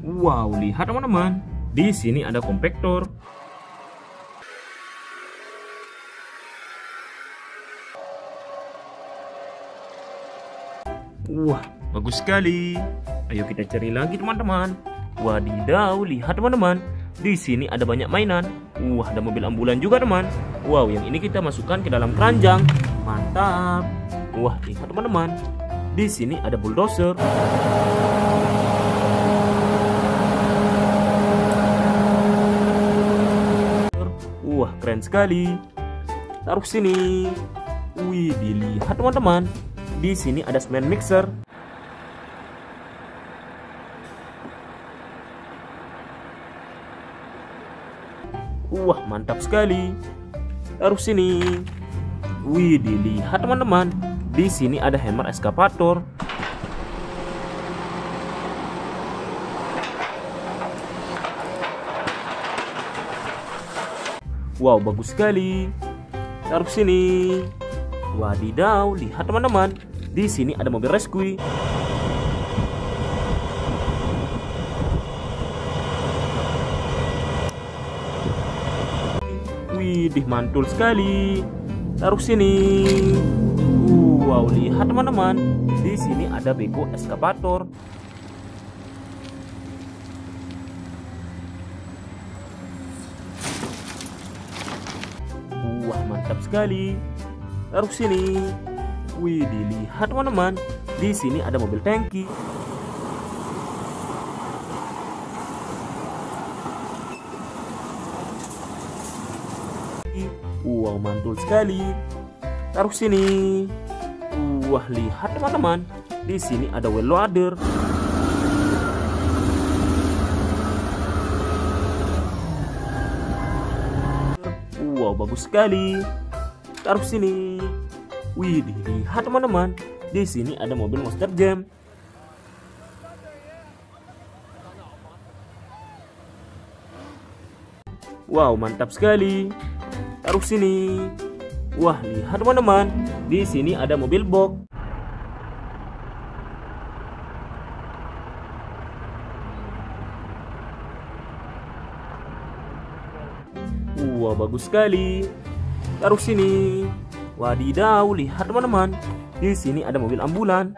Wow, lihat teman-teman. Di sini ada kompaktor. Wah, bagus sekali. Ayo kita cari lagi teman-teman. Wadidaw, lihat teman-teman. Di sini ada banyak mainan. Wah, ada mobil ambulan juga teman. Wow, yang ini kita masukkan ke dalam keranjang. Mantap. Wah, lihat teman-teman. Di sini ada bulldozer. Wah, keren sekali. Taruh sini. Wih, dilihat teman-teman. Di sini ada semen mixer. Wah, mantap sekali. Taruh sini. Wih, dilihat teman-teman. Di sini ada hammer eskavator. Wow, bagus sekali. Taruh sini. Wadidaw, lihat teman-teman. Di sini ada mobil rescue. Wih, mantul sekali. Taruh sini. Wow, lihat teman-teman. Di sini ada beko eskavator. Wah, mantap sekali. Taruh sini. Wih, dilihat teman-teman. Di sini ada mobil tangki. Wow, mantul sekali. Taruh sini. Wah, lihat teman-teman. Di sini ada wheel loader. Wow, bagus sekali. Taruh sini. Wih, lihat teman-teman. Di sini ada mobil Monster Jam. Wow, mantap sekali. Taruh sini. Wah, lihat teman-teman. Di sini ada mobil box. Wah, bagus sekali. Taruh sini. Wadidaw, lihat teman-teman. Di sini ada mobil ambulan.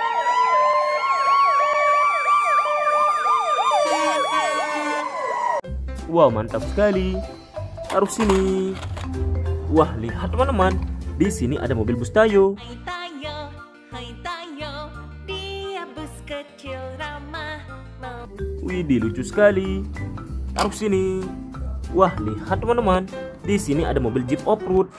Wow, mantap sekali. Taruh sini. Wah, lihat teman-teman. Di sini ada mobil bus Tayo. Hai Tayo, dia bus kecil ramah. Wih, lucu sekali. Taruh sini. Wah, lihat teman-teman. Di sini ada mobil Jeep off-road.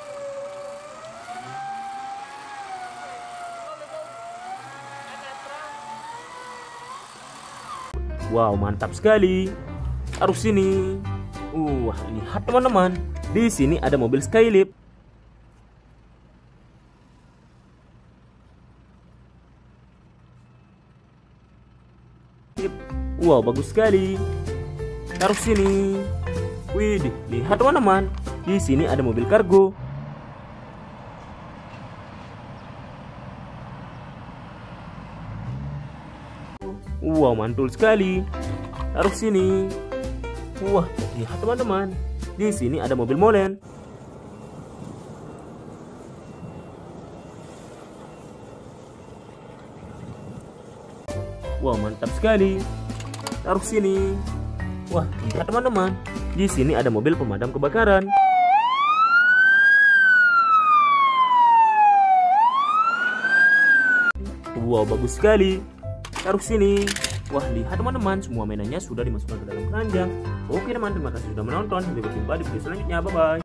Wow, mantap sekali. Taruh sini. Wah, lihat teman-teman. Di sini ada mobil Skylift. Wow, bagus sekali. Taruh sini. Wih, lihat teman-teman. Di sini ada mobil kargo. Wow, mantul sekali. Taruh sini. Wah, lihat teman-teman. Di sini ada mobil molen. Wow, mantap sekali. Taruh sini. Wah, lihat teman-teman. Di sini ada mobil pemadam kebakaran. Wow, bagus sekali. Taruh sini. Wah, lihat teman-teman, semua mainannya sudah dimasukkan ke dalam keranjang. Oke teman, terima kasih sudah menonton. Sampai berjumpa di video selanjutnya. Bye-bye.